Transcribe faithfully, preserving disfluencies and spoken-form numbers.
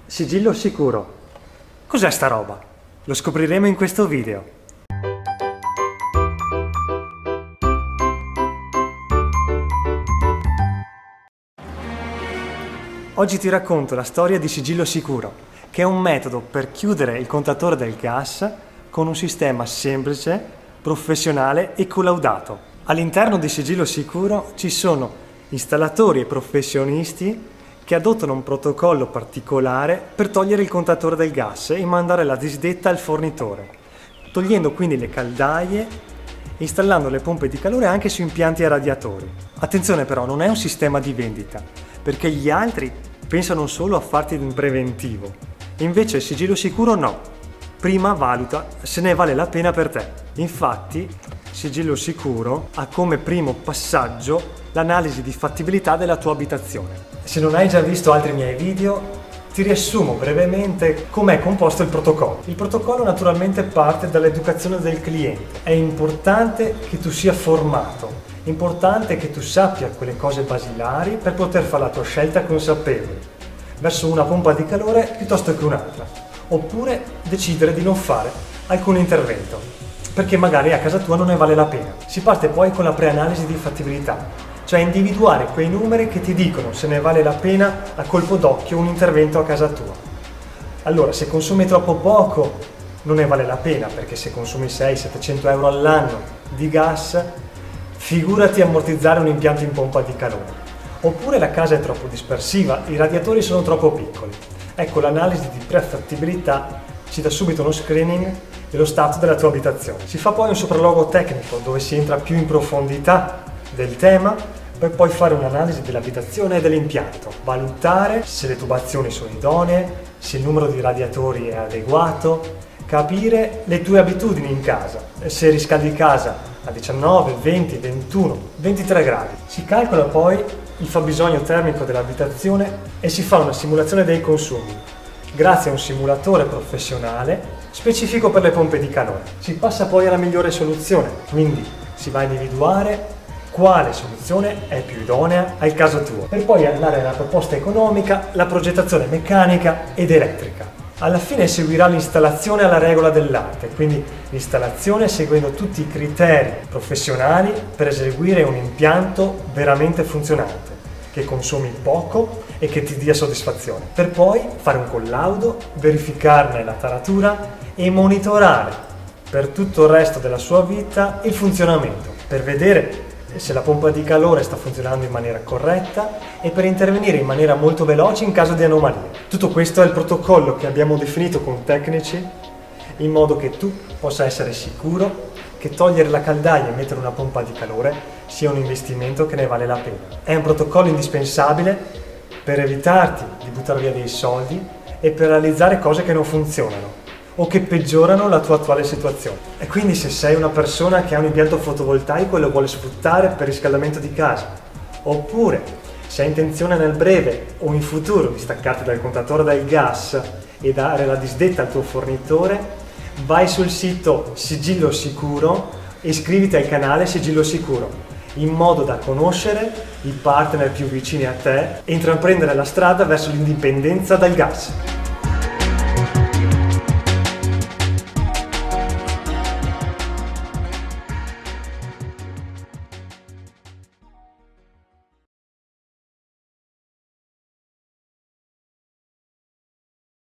Sigillo sicuro. Cos'è sta roba? Lo scopriremo in questo video. Oggi ti racconto la storia di Sigillo Sicuro, che è un metodo per chiudere il contatore del gas con un sistema semplice, professionale e collaudato. All'interno di Sigillo Sicuro ci sono installatori e professionisti che adottano un protocollo particolare per togliere il contatore del gas e mandare la disdetta al fornitore, togliendo quindi le caldaie e installando le pompe di calore anche su impianti a radiatori. Attenzione però, non è un sistema di vendita, perché gli altri pensano solo a farti un preventivo. Invece Sigillo Sicuro no. Prima valuta se ne vale la pena per te. Infatti, Sigillo Sicuro ha come primo passaggio l'analisi di fattibilità della tua abitazione. Se non hai già visto altri miei video, ti riassumo brevemente com'è composto il protocollo. Il protocollo naturalmente parte dall'educazione del cliente. È importante che tu sia formato, è importante che tu sappia quelle cose basilari per poter fare la tua scelta consapevole verso una pompa di calore piuttosto che un'altra, oppure decidere di non fare alcun intervento, perché magari a casa tua non ne vale la pena. Si parte poi con la preanalisi di fattibilità, cioè individuare quei numeri che ti dicono se ne vale la pena a colpo d'occhio un intervento a casa tua. Allora, se consumi troppo poco non ne vale la pena, perché se consumi seicento settecento euro all'anno di gas, figurati ammortizzare un impianto in pompa di calore. Oppure la casa è troppo dispersiva, i radiatori sono troppo piccoli. Ecco, l'analisi di prefattibilità ci dà subito uno screening dello stato della tua abitazione. Si fa poi un sopralluogo tecnico dove si entra più in profondità del tema, per poi fare un'analisi dell'abitazione e dell'impianto, valutare se le tubazioni sono idonee, se il numero di radiatori è adeguato, capire le tue abitudini in casa, se riscaldi casa a diciannove, venti, ventuno, ventitré gradi. Si calcola poi il fabbisogno termico dell'abitazione e si fa una simulazione dei consumi, grazie a un simulatore professionale specifico per le pompe di calore. Si passa poi alla migliore soluzione, quindi si va a individuare quale soluzione è più idonea al caso tuo, per poi andare alla proposta economica, la progettazione meccanica ed elettrica. Alla fine seguirà l'installazione alla regola dell'arte, quindi l'installazione seguendo tutti i criteri professionali per eseguire un impianto veramente funzionante, che consumi poco e che ti dia soddisfazione, per poi fare un collaudo, verificarne la taratura e monitorare per tutto il resto della sua vita il funzionamento, per vedere se la pompa di calore sta funzionando in maniera corretta e per intervenire in maniera molto veloce in caso di anomalie. Tutto questo è il protocollo che abbiamo definito con tecnici in modo che tu possa essere sicuro che togliere la caldaia e mettere una pompa di calore sia un investimento che ne vale la pena. È un protocollo indispensabile per evitarti di buttare via dei soldi e per realizzare cose che non funzionano o che peggiorano la tua attuale situazione. E quindi se sei una persona che ha un impianto fotovoltaico e lo vuole sfruttare per riscaldamento di casa, oppure se hai intenzione nel breve o in futuro di staccarti dal contatore del gas e dare la disdetta al tuo fornitore, vai sul sito Sigillo Sicuro e iscriviti al canale Sigillo Sicuro, in modo da conoscere i partner più vicini a te e intraprendere la strada verso l'indipendenza dal gas.